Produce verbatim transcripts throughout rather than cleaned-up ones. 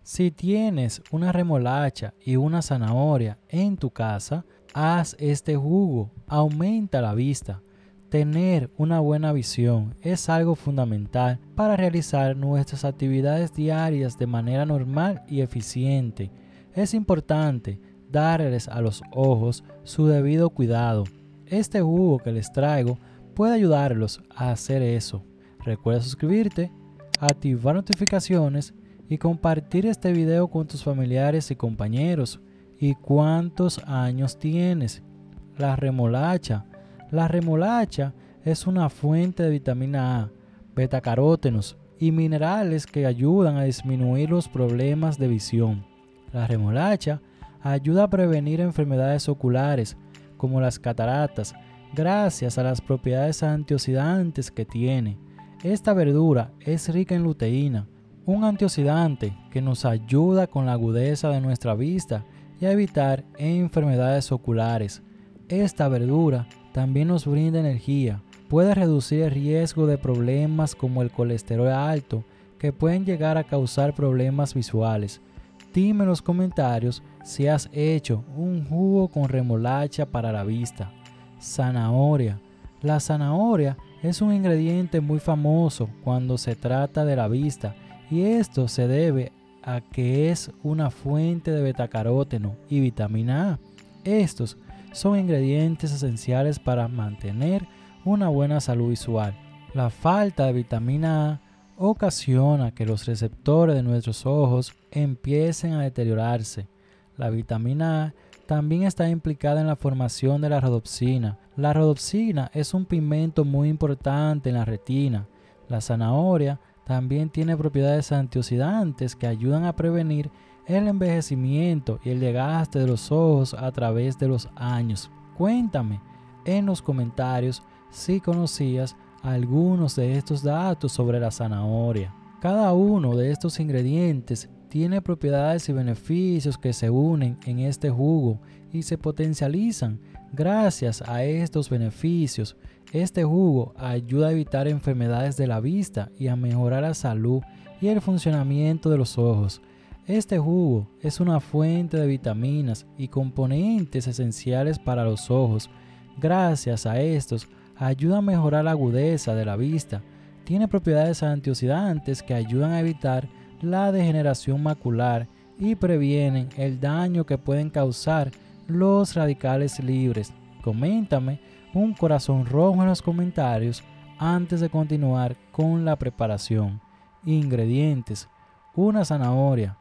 Si tienes una remolacha y una zanahoria en tu casa, haz este jugo, aumenta la vista. Tener una buena visión es algo fundamental para realizar nuestras actividades diarias de manera normal y eficiente. Es importante darles a los ojos su debido cuidado. Este jugo que les traigo puede ayudarlos a hacer eso. Recuerda suscribirte, activar notificaciones y compartir este video con tus familiares y compañeros. ¿Y cuántos años tienes? La remolacha. La remolacha es una fuente de vitamina A, betacarótenos y minerales que ayudan a disminuir los problemas de visión. La remolacha ayuda a prevenir enfermedades oculares como las cataratas gracias a las propiedades antioxidantes que tiene. Esta verdura es rica en luteína, un antioxidante que nos ayuda con la agudeza de nuestra vista y a evitar enfermedades oculares. Esta verdura también nos brinda energía, puede reducir el riesgo de problemas como el colesterol alto que pueden llegar a causar problemas visuales. Dime en los comentarios si has hecho un jugo con remolacha para la vista. Zanahoria. La zanahoria es un ingrediente muy famoso cuando se trata de la vista y esto se debe a que es una fuente de betacaróteno y vitamina A. Estos son ingredientes esenciales para mantener una buena salud visual. La falta de vitamina A ocasiona que los receptores de nuestros ojos empiecen a deteriorarse. La vitamina A también está implicada en la formación de la rodopsina. La rodopsina es un pigmento muy importante en la retina. La zanahoria también tiene propiedades antioxidantes que ayudan a prevenir el envejecimiento y el desgaste de los ojos a través de los años. Cuéntame en los comentarios si conocías algunos de estos datos sobre la zanahoria. Cada uno de estos ingredientes tiene propiedades y beneficios que se unen en este jugo y se potencializan. Gracias a estos beneficios, este jugo ayuda a evitar enfermedades de la vista y a mejorar la salud y el funcionamiento de los ojos. Este jugo es una fuente de vitaminas y componentes esenciales para los ojos. Gracias a estos, ayuda a mejorar la agudeza de la vista. Tiene propiedades antioxidantes que ayudan a evitar la degeneración macular y previenen el daño que pueden causar los radicales libres. Coméntame un corazón rojo en los comentarios antes de continuar con la preparación. Ingredientes: una zanahoria,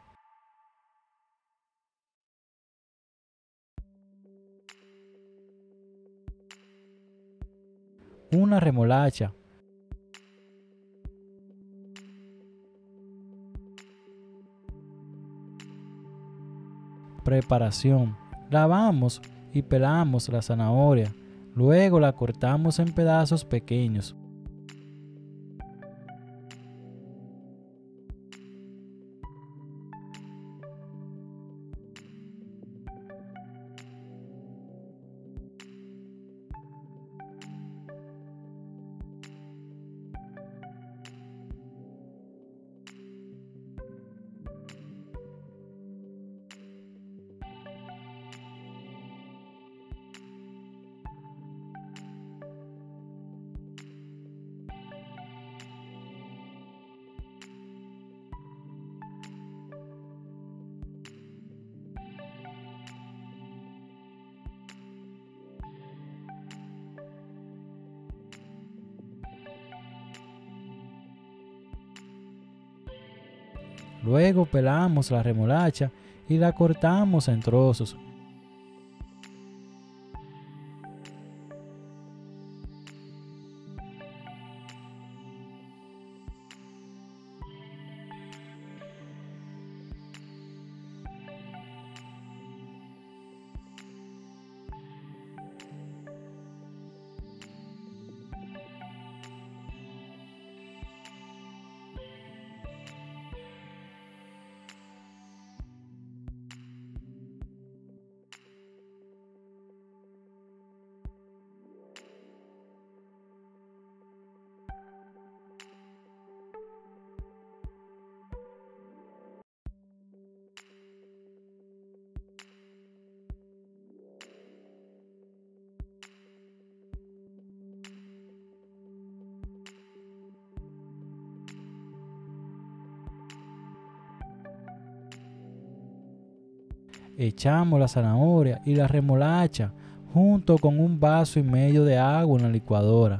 una remolacha, preparación. Lavamos y pelamos la zanahoria, luego la cortamos en pedazos pequeños. Luego pelamos la remolacha y la cortamos en trozos. Echamos la zanahoria y la remolacha junto con un vaso y medio de agua en la licuadora.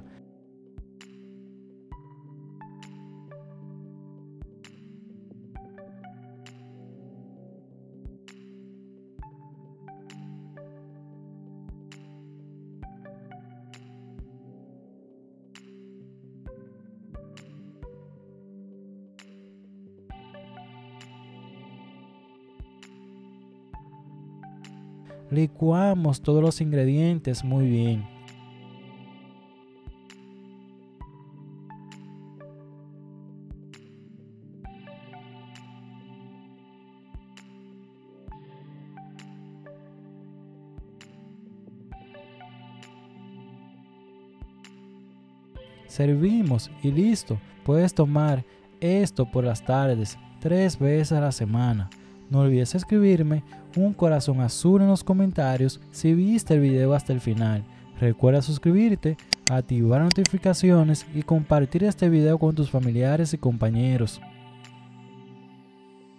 Licuamos todos los ingredientes muy bien. Servimos y listo. Puedes tomar esto por las tardes, tres veces a la semana. No olvides escribirme un corazón azul en los comentarios si viste el video hasta el final. Recuerda suscribirte, activar notificaciones y compartir este video con tus familiares y compañeros.